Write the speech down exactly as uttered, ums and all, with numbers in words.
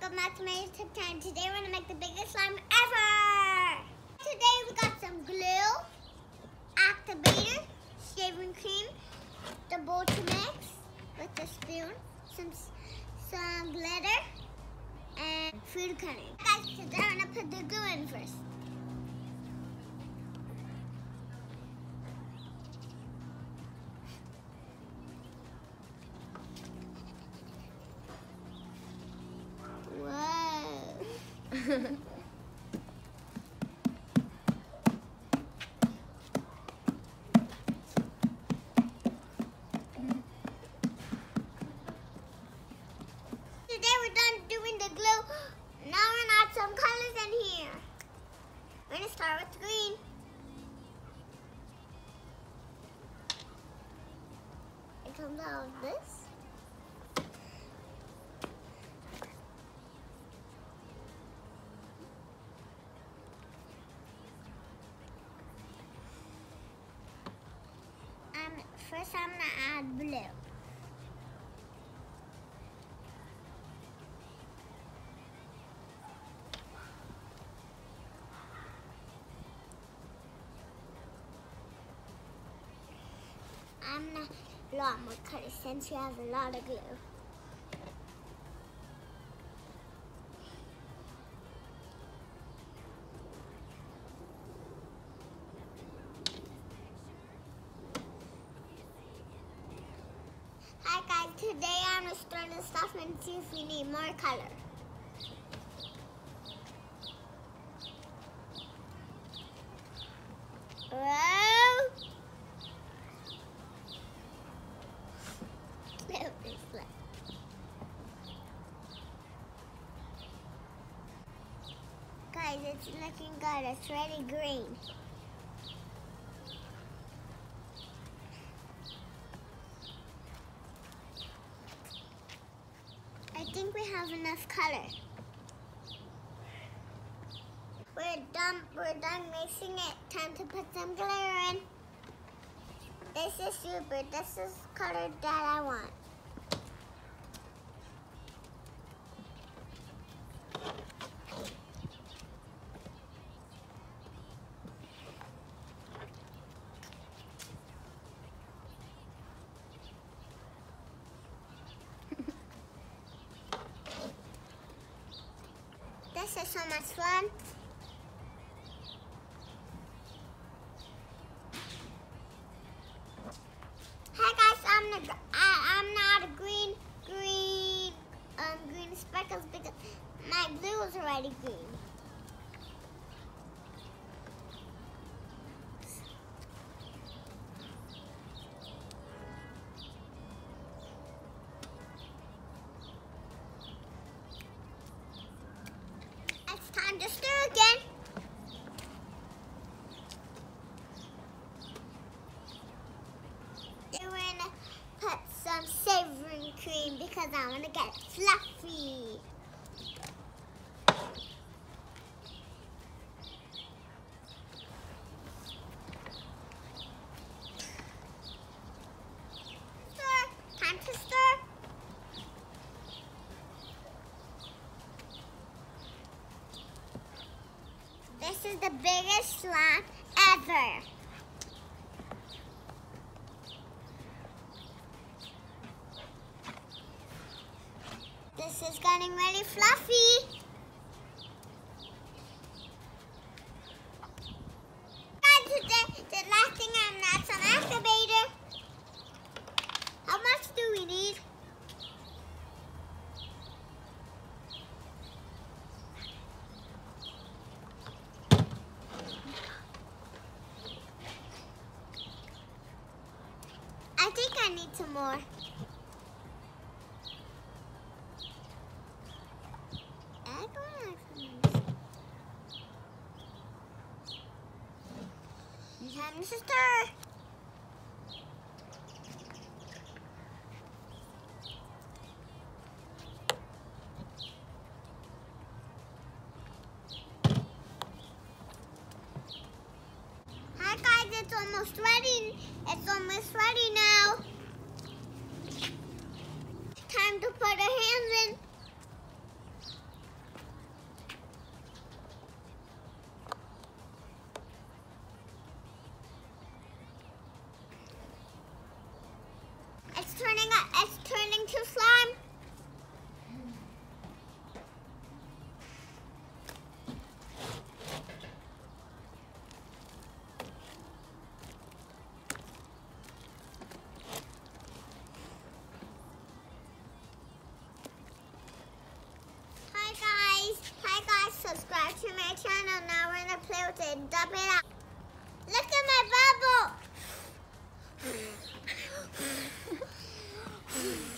welcome back to my YouTube channel. Today we're gonna make the biggest slime ever! Today we got some glue, activator, shaving cream, the bowl to mix with the spoon, some some glitter, and food coloring. Guys, today we're gonna put the glue in first. Today we're done doing the glue. Now we're gonna add some colors in here. We're gonna start with green. It comes out of this. First, I'm gonna add blue. I'm gonna a lot more colors since we have a lot of glue. Today I'm going to stir this stuff and see if we need more color. Whoa! Guys, it's looking good. It's really green. I think we have enough color. We're done. We're done mixing it. Time to put some glitter in. This is super. This is color that I want. This is so much fun. Hi guys, I'm gonna I, I'm not a green green um green speckles because my glue is already green. Time to stir again. Then we're gonna put some savory cream because I want to get it fluffy. Stir. Time to stir. This is the biggest slime ever. This is getting really fluffy. Guys, today, the last thing I'm gonna add some activator. How much do we need? I think I need some more. Time to stir. Hi guys, it's almost ready. It's almost ready now. Time to put our hands in. it's turning to slime. Hi guys, hi guys, subscribe to my channel. Now we're gonna play with it. Dump it out. Look at my bubble.